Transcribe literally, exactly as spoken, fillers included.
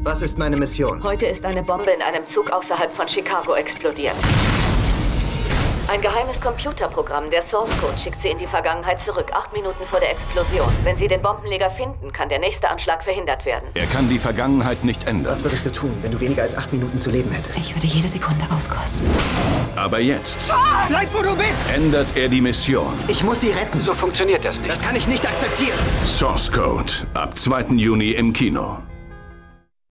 Was ist meine Mission? Heute ist eine Bombe in einem Zug außerhalb von Chicago explodiert. Ein geheimes Computerprogramm, der Source Code, schickt Sie in die Vergangenheit zurück, acht Minuten vor der Explosion. Wenn Sie den Bombenleger finden, kann der nächste Anschlag verhindert werden. Er kann die Vergangenheit nicht ändern. Was würdest du tun, wenn du weniger als acht Minuten zu leben hättest? Ich würde jede Sekunde auskosten. Aber jetzt Bleib, wo du bist! ändert er die Mission. Ich muss sie retten. So funktioniert das nicht. Das kann ich nicht akzeptieren. Source Code. Ab zweiten Juni im Kino.